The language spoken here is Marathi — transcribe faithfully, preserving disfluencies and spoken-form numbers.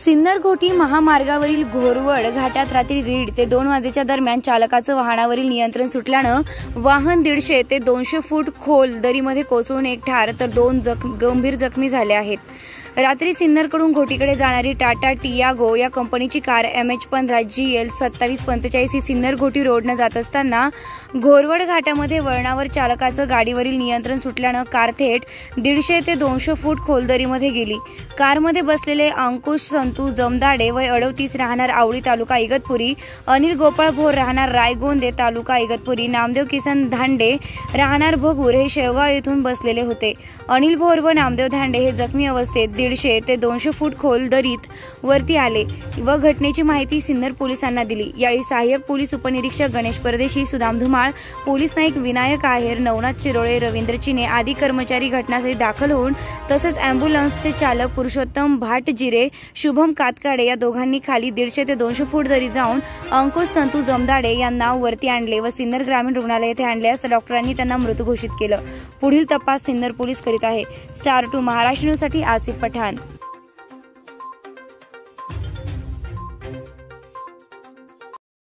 सिन्नर घोटी महामार्गावरील घोरवड घाटात रात्री दीड ते दोन वाजेच्या दरम्यान चालकाचं वाहनावरील नियंत्रण सुटल्यानं वाहन दीडशे ते दोनशे फूट खोल दरीमध्ये कोसळून एक ठार तर दोन जख गंभीर जखमी झाले आहेत। रात्री सिन्नरकडून घोटीकडे जाणारी टाटा टियागो या कंपनीची कार एम एच पंधरा जी एल सत्तावीस पंचेचाळीस ही सिन्नर घोटी रोडनं जात असताना घोरवड घाटामध्ये वळणावर चालकाचं गाडीवरील नियंत्रण सुटल्यानं कार थेट दीडशे ते दोनशे फूट खोल दरीमध्ये गेली। कारमध्ये बसलेले अंकुश संतू जमदाडे वय अडतीस राहणार आवडी तालुका इगतपुरी, अनिल गोपाळ भोर राहणार रायगोंदे तालुका इगतपुरी, नामदेव किसन धांडे राहणार भगूर हे शेवगाव येथून बसलेले होते। अनिल भोर व नामदेव धांडे हे जखमी अवस्थेत दीडशे ते दोनशे फूट खोल दरीत वरती आले व घटनेची माहिती सिन्नर पोलिसांना दिली। यावेळी सहाय्यक पोलीस उपनिरीक्षक गणेश परदेशी, सुदाम धुमाळ, पोलीस नाईक विनायक आहेर, नवनाथ चिरोळे, रवींद्र चिने आदी कर्मचारी घटनास्थळी दाखल होऊन तसेच अँब्युलन्सचे चालक पुरुषोत्तम भाटजिरे, शुभम कातकाडे या दोघांनी खाली दीडशे ते दोनशे फूट दरी जाऊन अंकुश संतू जमदाडे यांना वरती आणले व सिन्नर ग्रामीण रुग्णालय येथे आणल्यास डॉक्टरांनी त्यांना मृत घोषित केलं। पुढील तपास सिन्नर पोलीस करीत आहे। स्टार टू महाराष्ट्र न्यूज साठी आसिफ पठाण।